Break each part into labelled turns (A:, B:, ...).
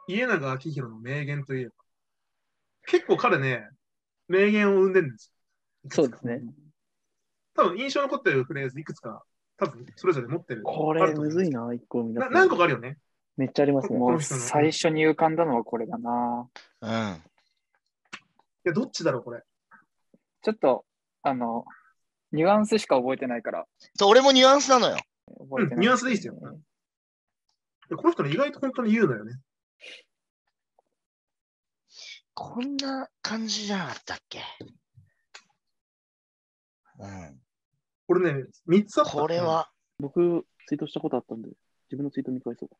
A: 家長明宏の名言といえば、結構彼ね、名言を生んでるんですよ。
B: そうですね。
A: 多分印象に残ってるフレーズいくつか、多分それぞれ持ってる。
B: これむずいな、一個見出すの。
A: 何個かあるよね。
B: めっちゃありますね。
C: もう最初に浮かんだのはこれだな。
D: うん。
A: いや、どっちだろう、これ。
C: ちょっと、ニュアンスしか覚えてないから。
D: そう、俺もニュアンスなのよ。
C: 覚えてない、
A: ニュアンスでいいですよ。この人ね、意外と本当に言うのよね。
D: こんな感じじゃなかったっけ？うん。
A: これね、3つあった。
D: これは。
B: 僕、ツイートしたことあったんで、自分のツイート見返そう。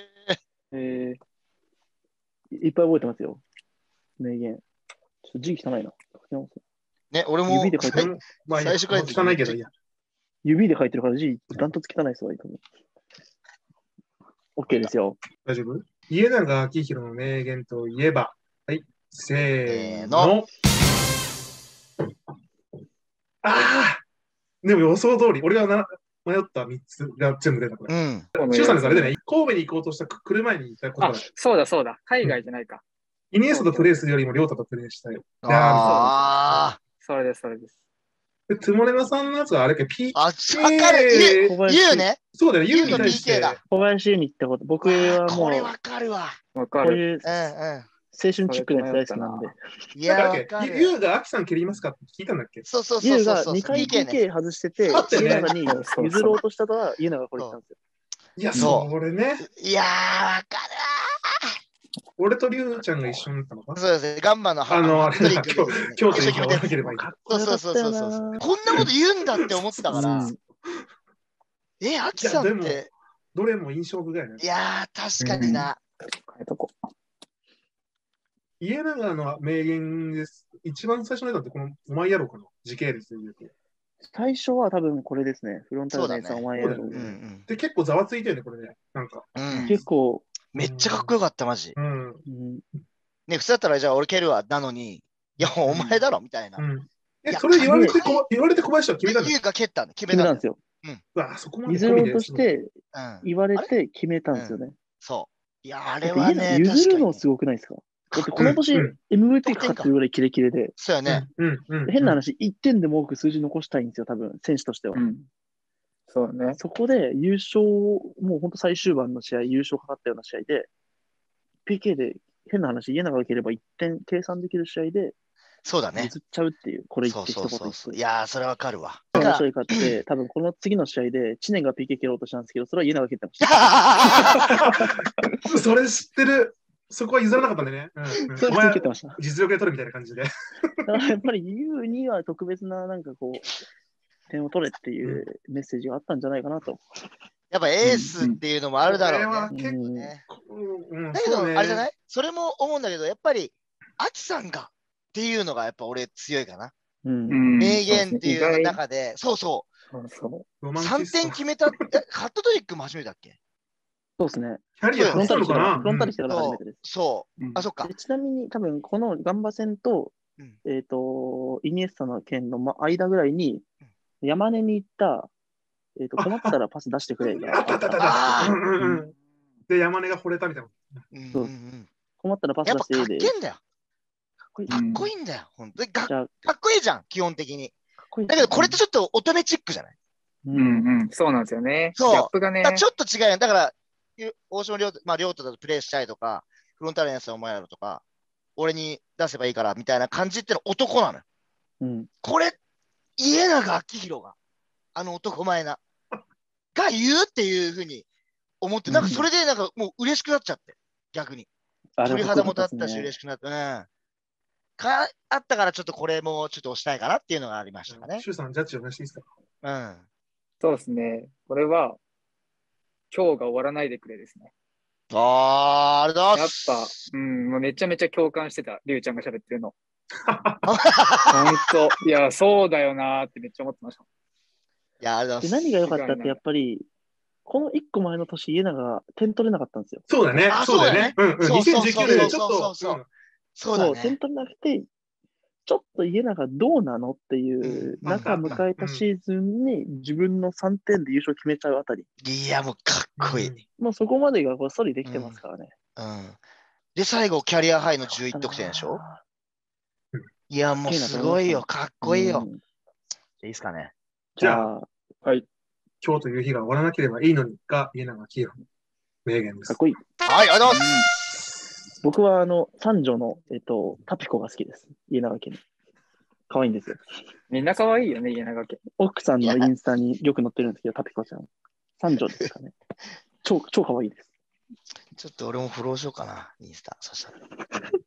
B: いっぱい覚えてますよ。名言。ちょっと字汚いな。
D: ね、俺も
B: 指で書いてる。
A: まあ、
D: 最初から
A: 汚いけどいいや。
B: 指で書いてるから字、ダントツ汚いですわ、いいかも。OK ですよ。
A: 大丈夫？家長明宏の名言といえば、はい、せーの。ああでも予想通り、俺が迷った3つが全部出た、これ。
D: うん。
A: シュウさんですあれでね、神戸に行こうとした来る前に言ったことだ。
C: そうだそうだ。海外じゃないか。
A: イニエスタとプレイするよりも、リョウタとプレイしたい。
D: ああ。
C: それです、それです。
A: で、トゥモレマさんのやつはあれか、PK。
D: あ、わかる。言うね。
A: そうだよね、
D: 言うの PK だ。
B: 小林に行ったこと、僕はもう、
D: これわかるわ。
C: わかる。
B: こういう青春チックなやつ大好きなんで。
D: いや、わかる。
A: ユウがアキさん蹴りますかって聞いたんだっけ？
D: そうそうそう。
B: ユウが2回 PK 外してて、家長に譲ろうとしたのは家長がこれ言ったんですよ。
A: いや、それね。
D: いやー、わかる。
A: 俺とリュウちゃんが一緒になったのか？
D: そうですね。ガンバの
A: あれだ、京都に行かなければいい。
D: そう。こんなこと言うんだって思ったから。アキさんって。
A: どれも印象深いね。
D: いやー、確かにな。
C: 変えとこう。
A: 家長の名言です。一番最初のやつってこのお前やろうかな。時系列で言うと。
B: 最初は多分これですね。フロンターレのやつはお前やろう。
A: で、結構ざわついてるね、これね。なんか。
B: 結構。
D: めっちゃかっこよかった、マジ。ね、普通だったら、じゃあ俺蹴るわ、なのに、いや、お前だろ、みたいな。
A: それ言われて小林は決めたんだ。
D: ユウが蹴ったんだ。
B: 決めたんですよ。譲ろうとして言われて決めたんですよね。
D: そう。いや、あれはね、
B: 譲るのすごくないですか？だってこの年 MVP かかってるぐらいキレキレで。
D: そうよね。
B: 変な話、1点でも多く数字残したいんですよ、多分、選手としては。
C: そうね。
B: そこで優勝、もう本当最終盤の試合、優勝かかったような試合で、PK で変な話、家長がければ1点計算できる試合で、
D: そうだね。
B: 譲っちゃうっていう、これ言って一言言って。
D: いやー、それわかるわ。
B: 面白いかって、多分この次の試合で、知念が PK 蹴ろうとしたんですけど、それは家長が蹴ってました。
A: それ知ってる。そこは譲らなかったんでね。
B: それは蹴ってました。
A: 実力で取るみたいな感じで。
B: だからやっぱり U には特別な、なんかこう、点を取れっていうメッセージがあったんじゃないかなと。
D: やっぱエースっていうのもあるだろうね。だけど、あれじゃない？それも思うんだけど、やっぱり、アキさんがっていうのがやっぱ俺強いかな。名言っていう中で、そう。3点決めた、ハットトリックも初めてだっけ？
B: そうですね。
A: キャリア
B: フロンターレしてから初めてです。
D: そう。あ、そっか。
B: ちなみに多分このガンバ戦と、イニエスタの件の間ぐらいに、山根に行った、困ったらパス出してくれ。
A: で、山根が惚れたみたいな。
B: 困ったらパス出していいで。
D: かっこいいんだよ。本当にかっこいいじゃん、基本的に。だけど、これってちょっと乙女チックじゃない？
C: そうなんですよね。
D: そう。
C: ギャップがね。
D: ちょっと違うよ。だから、大島亮太とプレイしたいとか、フロンターレのやつはお前やろとか、俺に出せばいいからみたいな感じっての男なのよ。これ、家長明宏が、男前な、が言うっていうふうに思って、なんかそれでなんかもう嬉しくなっちゃって、逆に。鳥肌も立ったし、嬉しくなって、あったからちょっとこれもちょっと押したいかなっていうのがありましたかね。
A: シュウさん、ジャッジお願いしていいです
C: か？そうですね。これは、今日が終わらないでくれですね。
D: ありがとうございます。
C: やっぱ、もうめちゃめちゃ共感してた、りゅうちゃんが喋ってるの。本当、いや、そうだよなーってめっちゃ思ってました。
D: いや、ありがとうございます。
B: 何が良かったってやっぱり、この1個前の年、家長が点取れなかったんですよ。
A: そうだね。そうだね。2019年でちょっと、
D: そうだね。
B: 点取れなくて、ちょっと家長どうなのっていう中迎えたシーズンに自分の3点で優勝決めちゃうあたり。
D: いや、もうかっこいい。
B: もうそこまでがごっそりできてますからね。
D: で、最後、キャリアハイの11得点でしょ。いや、もうすごいよ。かっこいいよ。いいですかね。
A: じゃあ、はい。今日という日が終わらなければいいのにが、家永喜宏の名言です。
B: かっこいい。
D: はい、ありがとうございます。
B: 僕は、三女の、タピコが好きです。家永家の。可愛いんですよ。
C: みんな可愛いよね、家永家。
B: 奥さんのインスタによく載ってるんですけど、タピコちゃん。三女ですかね。超可愛いです。
D: ちょっと俺もフォローしようかな、インスタ。そしたら。